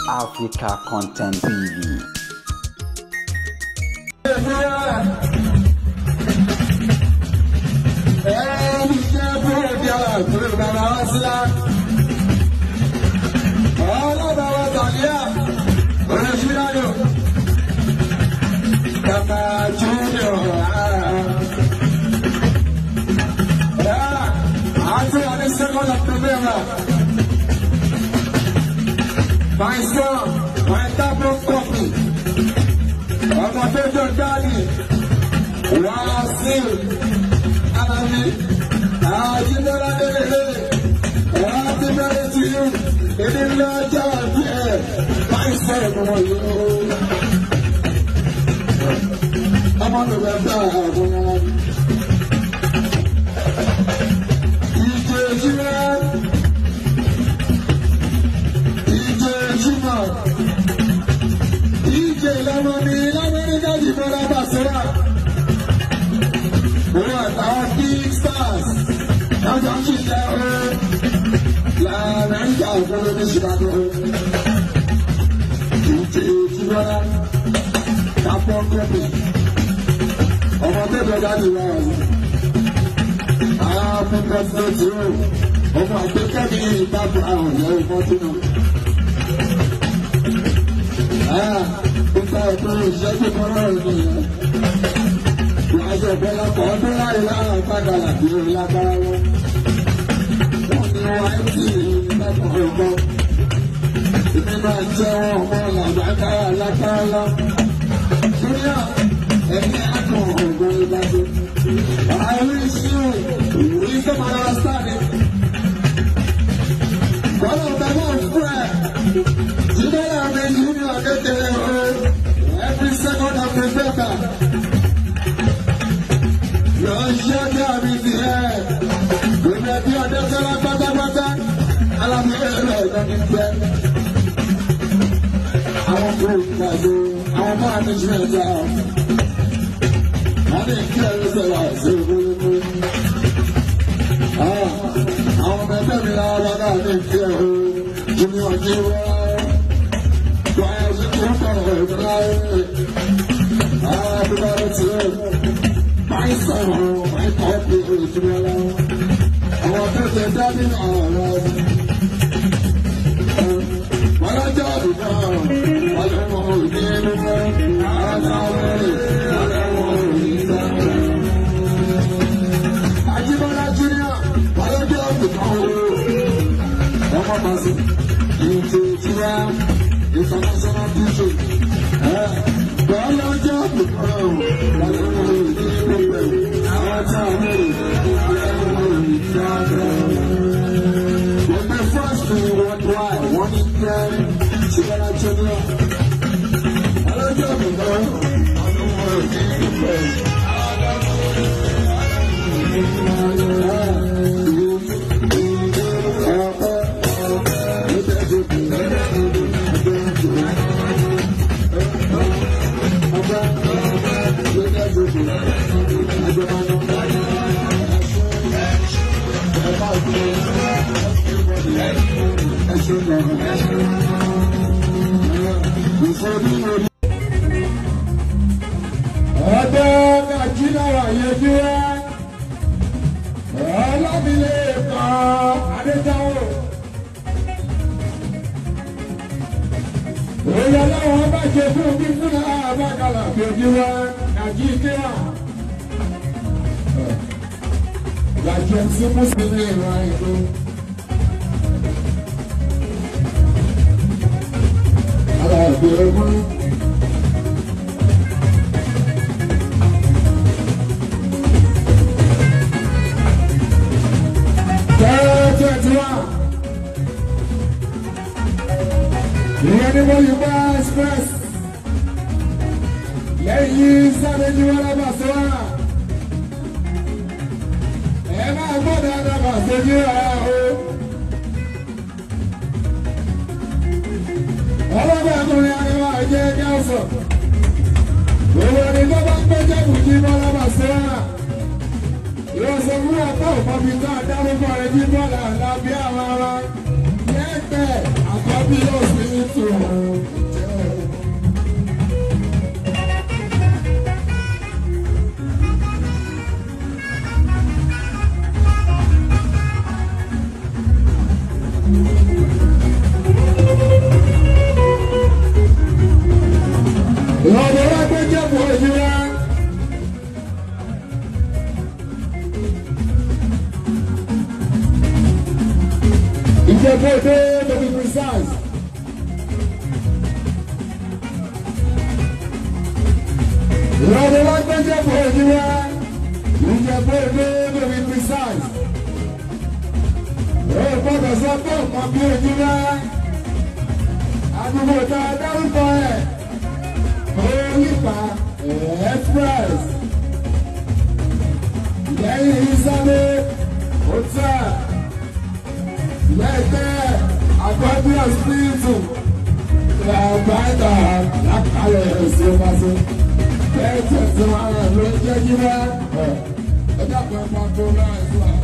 Africa Content TV. My son, my double copy. I'm a favorite daddy. Wasil, Anami, Ajibara Dele. Happy birthday to you. It is not just my son, you. I'm on the website. DJ Jiran. DJ Lamani Daddy Bola Basura. What our big stars? Now don't you tell La Nanga for the Chicago. DJ Chibara. Capon Copy. Over the Daddy Round. I'm president too. Over the Daddy background. No, what you know. Porque eu já que morou aqui, mas eu vou lá para lá para lá de lá para lá. Quando eu aqui na porta, me bateu lá para lá. É minha convidada. I wish you, we come on started. Follow the one friend. Every second of November, you're shut up in the air. We met you at the Salapata, and I'm here. I want to our management job. I didn't care if it was I'm a baby, I didn't care. Give me a deal. My son, my puppy is together. I want to get that in all. What I do now, I don't want to be anymore. I don't want to be I give on Junior, what I do now. I'm a massive. International teaching. The first thing worldwide, one in 10, she got a children. I don't job with her. I don't want to be Happy precise. Ìrọ̀lẹ́ wá gbẹ́jẹ́ fún èyí wá. Ìjẹ̀bú èdè to be precise. Ó gbọ́dọ̀ sọ pé nǹkan bí èyí wá. Àdúgbò tá a dárúkọ ẹ̀. Onípa express. Lẹ́yìn ìsáré, hotel. Lẹ́gbẹ́ àgbàdì ọ̀sìpìtì. Làbàdà lákàlẹ̀ ẹ̀sìn ọbaṣẹ́. Lẹ́tẹ̀ tí wọ́n rẹ̀ ló jẹ́ kí wá. Ẹ dákun ẹ̀ máa tó láì fún wa.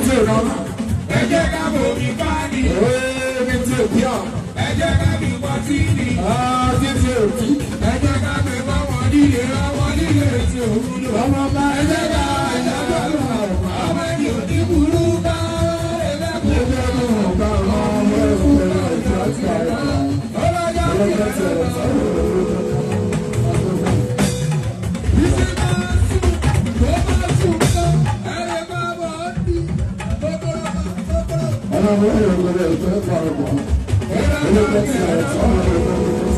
tí ò lọ. ẹ jẹ́ ká bomi fáàní. Ibi tí ò bí ọ̀. ẹ jẹ́ ká bí wọ́n tí ní. Títí ò bí. ẹ jẹ́ ká bí wọ́n nílé ọmọ nílé tí ò wúlò. Ọmọ bá ẹ jẹ́ ká ìjọba lọ. ọmọ ẹni ò ní burú ká. ẹgbẹ́ mú ọ̀gá ọmọ ẹgbẹ́ ìjọ ti àyà. Ọlọ́jọ́ ti ẹ̀ sọ́wọ́. I'm